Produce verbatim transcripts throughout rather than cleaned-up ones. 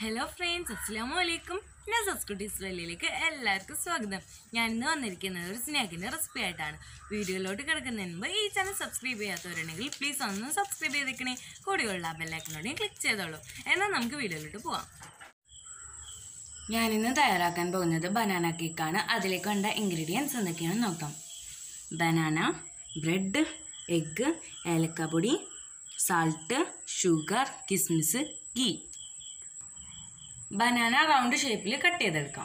Hello friends, അസ്സലാമു അലൈക്കും. ഞാൻ സസ്കുട്ടി ഇസ്രായേലിലേക്ക് എല്ലാവർക്കും സ്വാഗതം. ഞാൻ ഇന്ന് വന്നിരിക്കുന്നത് ഒരു സ്നാക്കിൻ്റെ റെസിപ്പി ആയിട്ടാണ്. വീഡിയോയിലോട്ട് കിടക്കുന്നതിന് മുമ്പ് ഈ ചാനൽ സബ്സ്ക്രൈബ് ചെയ്യാത്തവരുണ്ടെങ്കിൽ പ്ലീസ് ഒന്ന് സബ്സ്ക്രൈബ് ചെയ്തേക്കണേ. കൂടിയുള്ള ബെല്ലൈക്കനോടെയും ക്ലിക്ക് ചെയ്തോളൂ. എന്നാൽ നമുക്ക് വീഡിയോയിലോട്ട് പോവാം. ഞാനിന്ന് തയ്യാറാക്കാൻ പോകുന്നത് ബനാന കേക്കാണ്. അതിലേക്ക് വേണ്ട ഇൻഗ്രീഡിയൻസ് എന്തൊക്കെയാണെന്ന് നോക്കാം. ബനാന, ബ്രെഡ്, എഗ്ഗ്, ഏലക്കപ്പൊടി, സാൾട്ട്, ഷുഗർ, കിസ്മിസ്, ഗീ. ബനാന റൗണ്ട് ഷേപ്പിൽ കട്ട് ചെയ്തെടുക്കാം.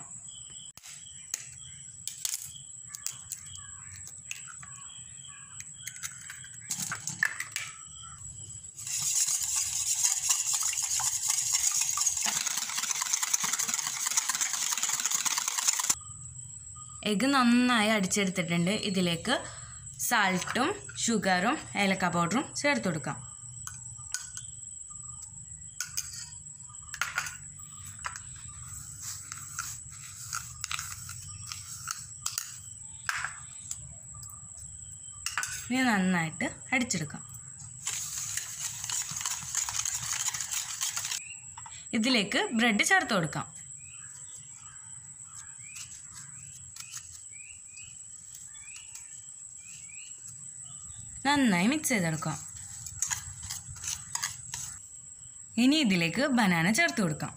എഗ്ഗ് നന്നായി അടിച്ചെടുത്തിട്ടുണ്ട്. ഇതിലേക്ക് സാൾട്ടും ഷുഗറും ഏലക്ക പൗഡറും ചേർത്ത് കൊടുക്കാം. ഇനി നന്നായിട്ട് അടിച്ചെടുക്കാം. ഇതിലേക്ക് ബ്രെഡ് ചേർത്ത് കൊടുക്കാം. നന്നായി മിക്സ് ചെയ്തെടുക്കാം. ഇനി ഇതിലേക്ക് ബനാന ചേർത്ത് കൊടുക്കാം.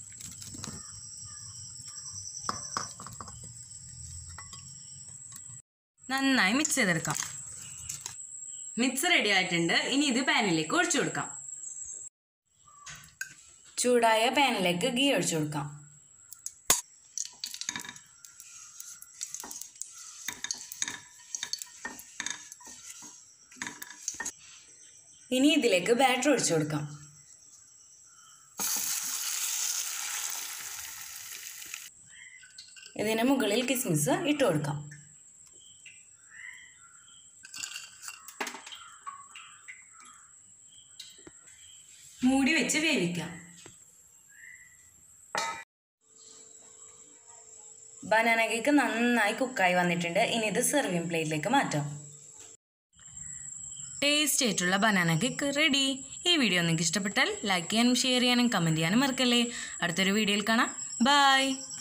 നന്നായി മിക്സ് ചെയ്തെടുക്കാം. മിക്സ് റെഡി ആയിട്ടുണ്ട്. ഇനി ഇത് പാനിലേക്ക് ഒഴിച്ചു കൊടുക്കാം. ചൂടായ പാനിലേക്ക് ഗീ ഒഴിച്ചു കൊടുക്കാം. ഇനി ഇതിലേക്ക് ബാറ്റർ ഒഴിച്ചു കൊടുക്കാം. ഇതിന് മുകളിൽ കിസ്മിസ് ഇട്ട് കൊടുക്കാം. മൂടി വെച്ച് വേവിക്കാം. ബനാന കേക്ക് നന്നായി കുക്കായി വന്നിട്ടുണ്ട്. ഇനി ഇത് സെർവിങ് പ്ലേറ്റിലേക്ക് മാറ്റാം. ടേസ്റ്റ് ആയിട്ടുള്ള ബനാന കേക്ക് റെഡി. ഈ വീഡിയോ നിങ്ങൾക്ക് ഇഷ്ടപ്പെട്ടാൽ ലൈക്ക് ചെയ്യാനും ഷെയർ ചെയ്യാനും കമൻറ്റ് ചെയ്യാനും മറക്കല്ലേ. അടുത്തൊരു വീഡിയോയിൽ കാണാം. ബൈ.